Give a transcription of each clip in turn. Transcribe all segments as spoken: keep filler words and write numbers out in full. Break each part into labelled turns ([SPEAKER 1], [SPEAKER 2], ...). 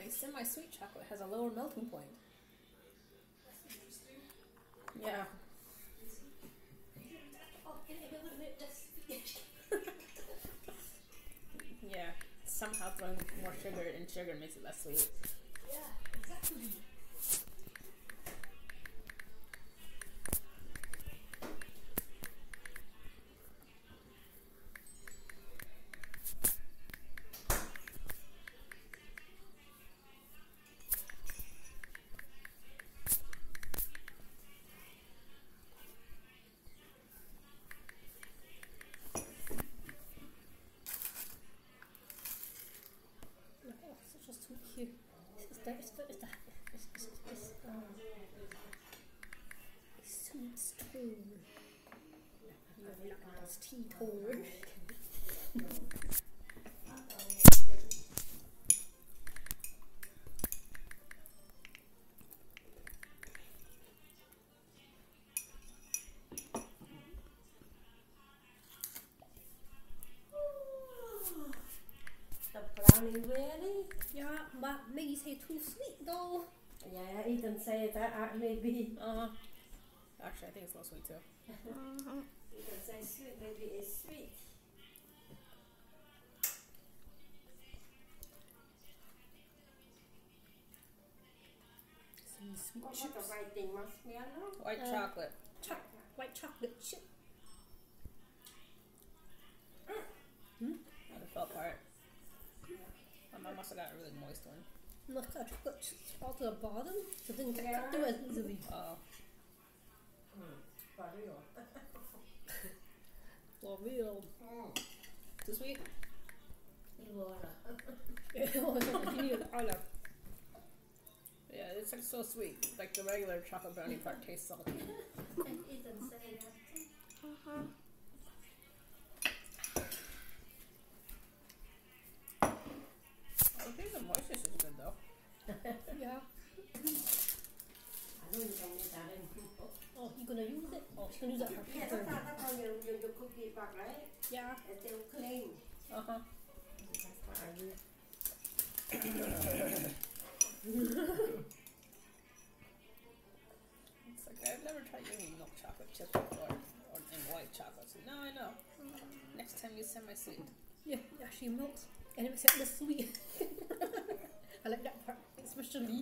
[SPEAKER 1] say semi-sweet chocolate has a lower melting point.
[SPEAKER 2] That's interesting.
[SPEAKER 1] Yeah. Yeah. Somehow throwing more sugar in sugar makes it less sweet.
[SPEAKER 2] Yeah, exactly.
[SPEAKER 1] Oh, such a sweet cute. It's the, it's the, it's the, it's, it's, it's, um, sweet stone. You're lactose teetotaler.
[SPEAKER 3] The brownie ready?
[SPEAKER 1] Yeah, but maybe say too sweet though.
[SPEAKER 3] Yeah, Ethan say that uh, maybe.
[SPEAKER 1] Uh, actually, I think it's a little sweet too.
[SPEAKER 3] Ethan say sweet, maybe it's sweet.
[SPEAKER 1] Some sweet
[SPEAKER 3] What, what
[SPEAKER 1] chips.
[SPEAKER 3] the right thing? Marshmallow?
[SPEAKER 1] White
[SPEAKER 3] Uh,
[SPEAKER 1] chocolate.
[SPEAKER 3] Choc-
[SPEAKER 1] White chocolate chip. Hmm? Oh, the fell part. My mom must have got a really moist one. Look, a chocolate chips fall to the bottom, so it didn't get cut through as easily. Oh.
[SPEAKER 3] Hmm. For real.
[SPEAKER 1] For real.
[SPEAKER 3] Mm.
[SPEAKER 1] Too sweet?
[SPEAKER 3] You wanna?
[SPEAKER 1] You need olive. Yeah, it's like so sweet. Like the regular chocolate brownie part tastes salty.
[SPEAKER 3] And Ethan say that.
[SPEAKER 1] Uh-huh. I think the moistness is good though. Yeah.
[SPEAKER 3] I know you don't need that anymore.
[SPEAKER 1] Oh, you gonna use it? Oh, she's gonna use it for
[SPEAKER 3] Yeah,
[SPEAKER 1] pepper.
[SPEAKER 3] that's how, that's how you, you, you cook it back, right?
[SPEAKER 1] Yeah.
[SPEAKER 3] It's still clean.
[SPEAKER 1] Uh-huh.
[SPEAKER 3] That's what I use.
[SPEAKER 1] It's like I've never tried using milk chocolate chips before, or in white chocolate. So now I know. Next time you send my sweet. Yeah, it actually melts, and it makes it less sweet. I like that part, especially.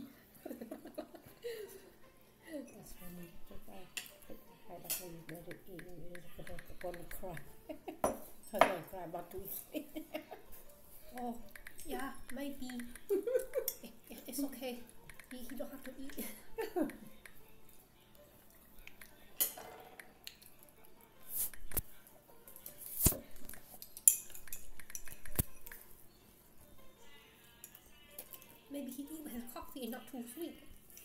[SPEAKER 3] That's funny. Just I, I don't know you better eat it. You're gonna cry. I'm gonna cry about two sweet.
[SPEAKER 1] Oh, yeah, maybe. it, it, it's okay. He, he don't have to eat. Maybe he eat with his coffee and not too sweet.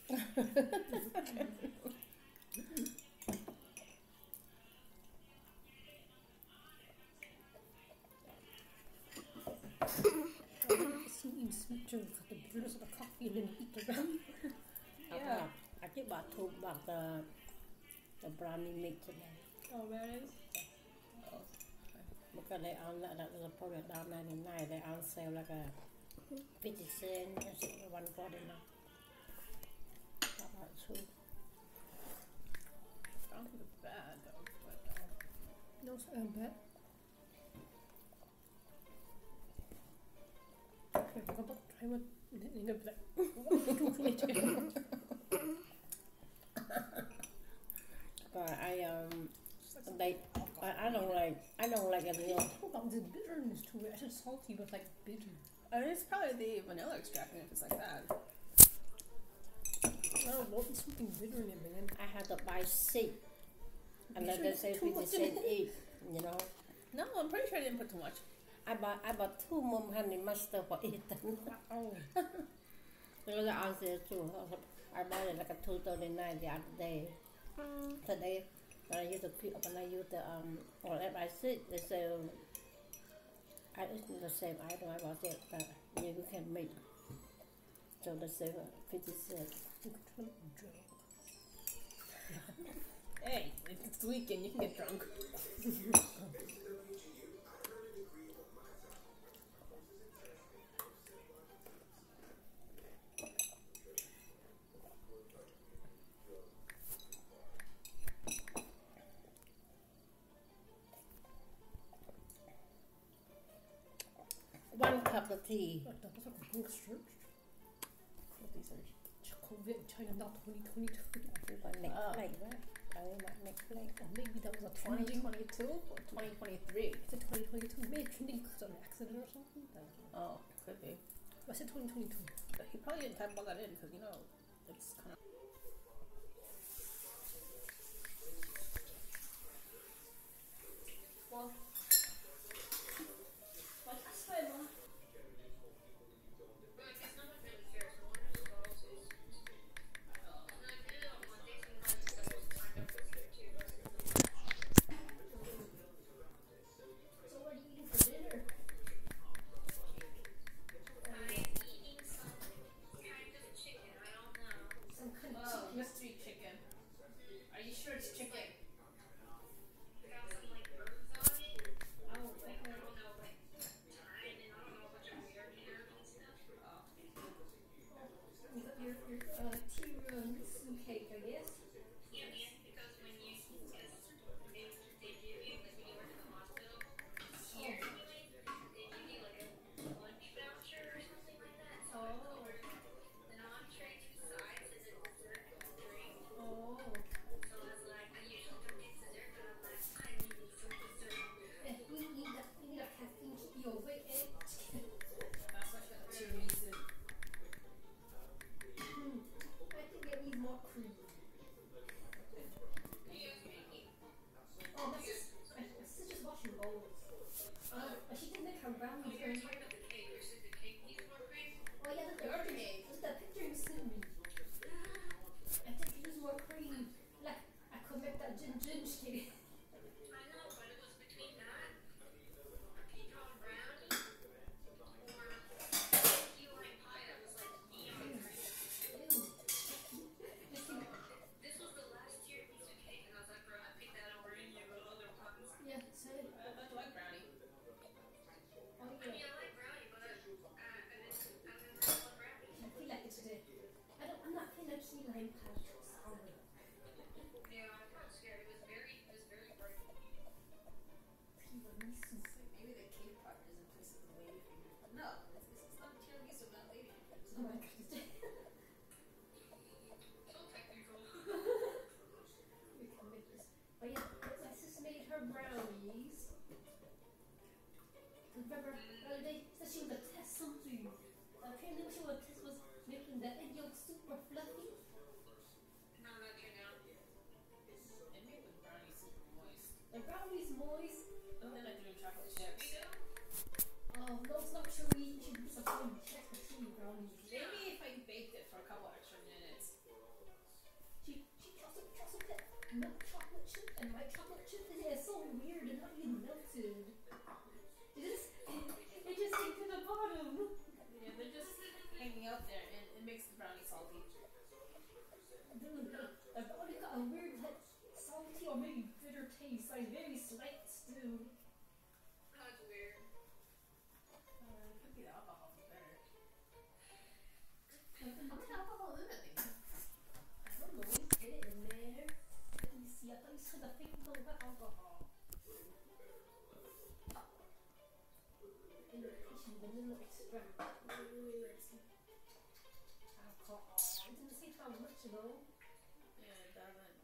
[SPEAKER 1] He eats sweet drink for the bitterness of the coffee and then he eat the brownie.
[SPEAKER 3] Yeah. I think about two about the the brownie mix today.
[SPEAKER 1] Oh, there it is.
[SPEAKER 3] Oh. Because they on that, that little product down ninety-nine, they on sale like a fifty cent, one forty-nine. About two.
[SPEAKER 1] I don't think it's bad though, but uh, no, it's not bad. Okay, I'm about to try one. And then you're gonna be like,
[SPEAKER 3] But I um they I, I don't like I don't like a little
[SPEAKER 1] what about this bitterness to it? I said salty, but like bitter.
[SPEAKER 4] Uh, it's probably the vanilla extract if it's like that.
[SPEAKER 1] I don't know, there's something bitter in it, man.
[SPEAKER 3] I had to buy six. And then
[SPEAKER 1] sure
[SPEAKER 3] they
[SPEAKER 1] it's
[SPEAKER 3] say
[SPEAKER 1] too
[SPEAKER 3] fifty
[SPEAKER 1] much in
[SPEAKER 3] cent
[SPEAKER 1] it?
[SPEAKER 3] each, you know.
[SPEAKER 4] No, I'm pretty sure I didn't put too much.
[SPEAKER 3] I bought I bought two mum honey mustard for Ethan.
[SPEAKER 1] Oh.
[SPEAKER 3] Because I on sale too. I bought it like a two thirty nine the other day. Today when I use the quick when I use the um or if I sit they say I it's the same item I bought it but you, you can make so they say fifty cents.
[SPEAKER 1] You could try to drink.
[SPEAKER 4] Hey, it's the weekend, you can get drunk.
[SPEAKER 3] cup of tea.
[SPEAKER 1] What the fuck is church? These are COVID China now twenty twenty-two.
[SPEAKER 3] My next
[SPEAKER 4] Oh.
[SPEAKER 3] flight, right? Probably my next flight.
[SPEAKER 1] Or maybe that was a
[SPEAKER 4] twenty
[SPEAKER 1] trending.
[SPEAKER 4] twenty-two or twenty twenty-three?
[SPEAKER 1] Is it twenty twenty-two? Maybe trending because of an accident or something. I don't know.
[SPEAKER 4] Oh, could be.
[SPEAKER 1] I said twenty twenty-two.
[SPEAKER 4] But he probably didn't type all that in because, you know, it's kind of.
[SPEAKER 1] Well, like I swear, man. So what are you eating for dinner? Some kind of chicken.
[SPEAKER 4] mystery chicken. Are you sure it's chicken?
[SPEAKER 1] Oh, okay. You got your, your uh, tiramisu cake, I guess. Oh. Eh, we need that. We need a caffeine keep you awake, eh?
[SPEAKER 4] That's why she got the tiramisu.
[SPEAKER 1] Hmm. I think it needs more cream. Oh, my sis, my, my sister's just washing bowls. Uh, but she didn't make her brownies very Oh yeah, look at the picture. Look at the picture you sent me. I think use more cream. Like I could make that gin gin cake. Ew. Just think- yeah, say.
[SPEAKER 4] I, I like brownie.
[SPEAKER 1] Oh yeah. I feel like it today. I don't. I'm not feeling like key lime pie. Sorry. Tiramisu.
[SPEAKER 4] Maybe the cake part is in place of the lady finger. No, it's, it's not tiramisu, not lady fingers.
[SPEAKER 1] Oh my god. We can make this. But yeah, my sister made her brownies. Remember the other day, said she was gonna test something. Apparently, what she was test was making the egg yolk super fluffy.
[SPEAKER 4] It made the brownie super moist.
[SPEAKER 1] The brownies moist.
[SPEAKER 4] And then I threw in chocolate chips.
[SPEAKER 1] Oh no, it's not chewy. She used a phone. She has the chewy brownies.
[SPEAKER 4] Maybe if I baked it for a couple extra minutes.
[SPEAKER 1] She she also she also put milk chocolate chip and white chocolate chip in it. It's so weird. They're not even melted. It just it just stick to the bottom.
[SPEAKER 4] Yeah, they're just hanging out there and it makes the brownie salty.
[SPEAKER 1] Dude, the the brownie got a weird like salty or maybe bitter taste. Like very slight still.
[SPEAKER 4] Uh, it could be the alcohol for better.
[SPEAKER 1] I
[SPEAKER 4] How much alcohol is in that thing?
[SPEAKER 1] don't know. Get it in there. Let me see. I thought you said the fake no that alcohol. Imitation vanilla extract. Alcohol. It didn't say how much though.
[SPEAKER 4] Yeah, it doesn't.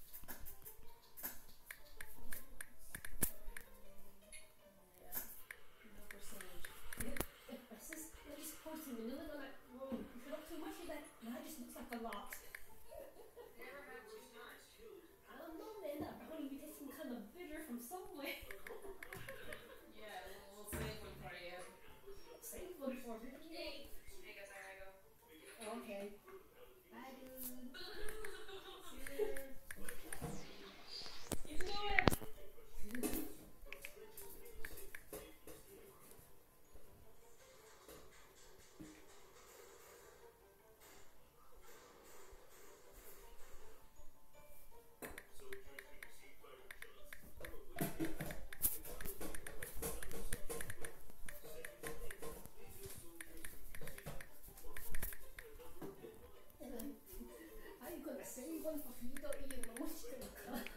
[SPEAKER 4] Yeah, no percentage.
[SPEAKER 1] If my sis let me pour some vanilla, I'm like, whoa, you put up too much of that. Now it just looks like a lot. I don't know, man. That brownie be tasting kind of bitter from somewhere.
[SPEAKER 4] Yeah, we'll, we'll save one for you.
[SPEAKER 1] Save one for me. Okay. Bye, dude. Cheers.
[SPEAKER 4] You know it!
[SPEAKER 1] How you gonna save one for you don't even know what you're gonna cut?